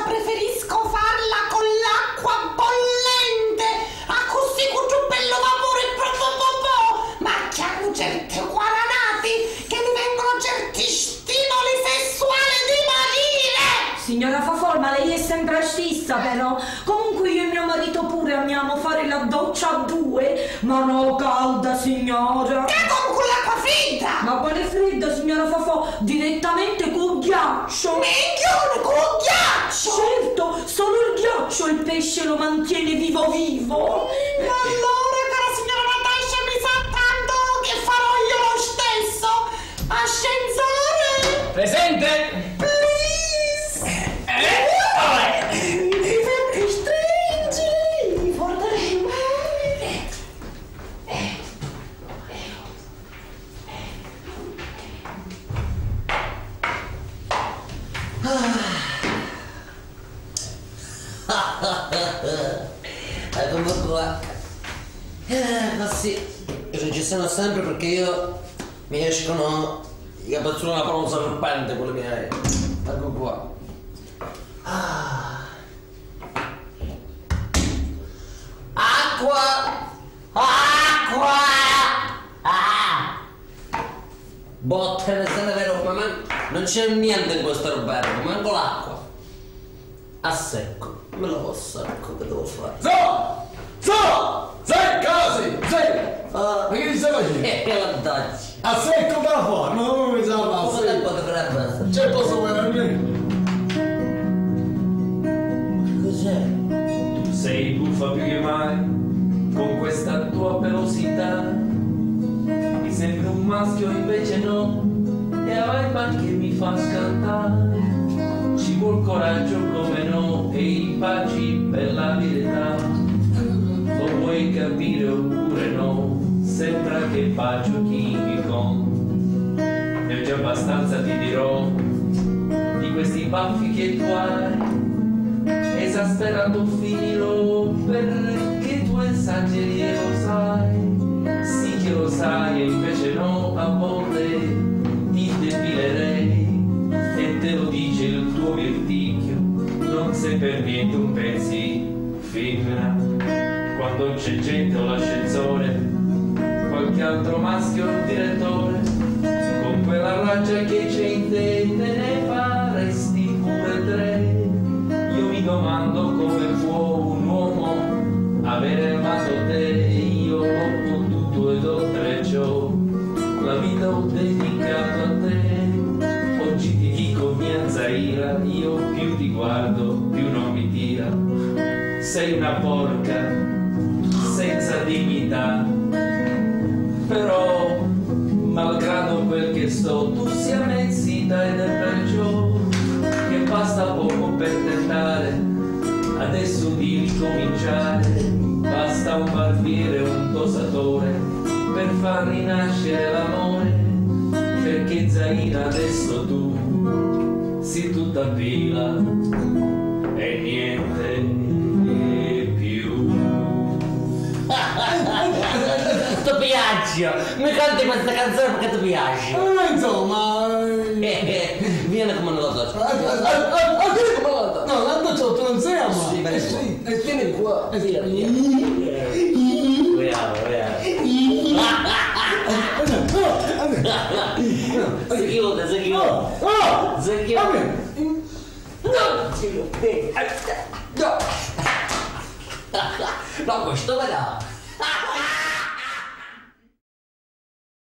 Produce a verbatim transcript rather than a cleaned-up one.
preferisco farla con l'acqua bollente, a così con un bello vapore proprio, ma chiamo certe guaranati che mi vengono certi stimoli sessuali di morire. Signora Fafol, ma lei è sempre stessa però. Comunque io e mio marito pure amiamo fare la doccia a due, ma no calda, signora. Che con l'acqua fredda? Ma quale fredda, signora Fafol? Direttamente con ghiaccio. Minchione, con ghiaccio? Certo, solo il ghiaccio il pesce lo mantiene vivo vivo. Ma allora, cara signora Natascia, mi sa tanto che farò io lo stesso. Ascensore! Presente! Ecco qua. Eh, ma sì, ci sono sempre perché io mi escono i capezzoli da pronto serpente, quelli miei. Ecco qua. Ah. Acqua! Acqua! Ah! Botte, se ne vero, ma non c'è niente in questo albergo, manco l'acqua. A secco, me lo posso secco, che devo fare? So! So! Secca, sì! Secca! Ah, ma che ti stai facendo? Eh, la dacci. A secco me la fa, ma non mi sa la Come tempo dovrebbe essere? C'è posso guardare? Cos'è? Tu sei buffa più che mai, con questa tua pelosità. Mi sembri un maschio, invece no, e hai che mi fa scattare. Ci vuol coraggio come no, e i baci per la verità. Lo vuoi capire oppure no, sembra che bacio King Kong. Ne ho già abbastanza, ti dirò, di questi baffi che tu hai. Esasperato finirò, perché tu esageri e lo sai. Sì che lo sai e invece no, a volte ti depilerei. E te lo dice il tuo verticchio, non sei per niente un pezzi femmina. Quando c'è gente o l'ascensore, qualche altro maschio o direttore, con quella ragia che c'è in te, te ne faresti pure tre. Io mi domando come può un uomo avere amato te. Io ho potuto ed oltre ciò la vita ho dedicato a te. Oggi ti dico mia Zaira, io più ti guardo più non mi tira. Sei una porca senza dignità, però malgrado quel che so tu sia mezzita ed è perciò che basta poco per tentare adesso di ricominciare. Basta un barbiere o un tosatore per far rinascere l'amore, perché Zaira adesso tu sei tutta pila e niente più. Ti piace? Mi canti questa canzone perché ti piace? Ma insomma... Vieni come nella doccia. Ah, vieni come nella doccia. No, la doccia tu non sei ama. Sì, per sì. E vieni qua. Vieni. Vediamo, vediamo. Si chiude, si chiude. Si chiude. No! No, questo verrà.